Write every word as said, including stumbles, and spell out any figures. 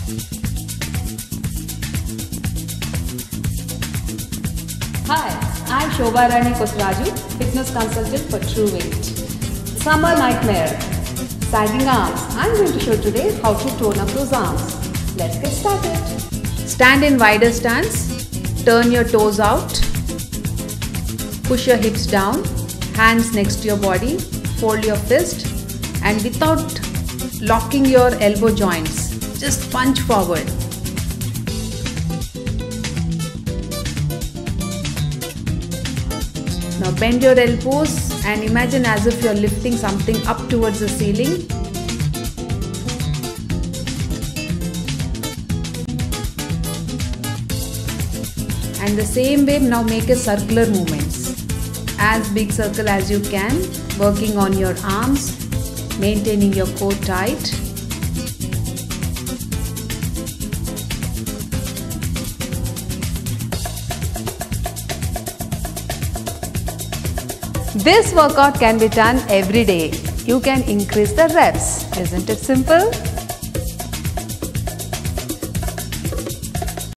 Hi, I'm Shobha Rani Kosraju, fitness consultant for TrueWeight. Summer nightmare, sagging arms. I'm going to show today how to tone up those arms. Let's get started. Stand in wider stance, turn your toes out, push your hips down, hands next to your body, fold your fist, and without locking your elbow joints, just punch forward. Now bend your elbows and imagine as if you are lifting something up towards the ceiling. And the same way, now make a circular movements. As big circle as you can, working on your arms, maintaining your core tight. This workout can be done every day. You can increase the reps. Isn't it simple?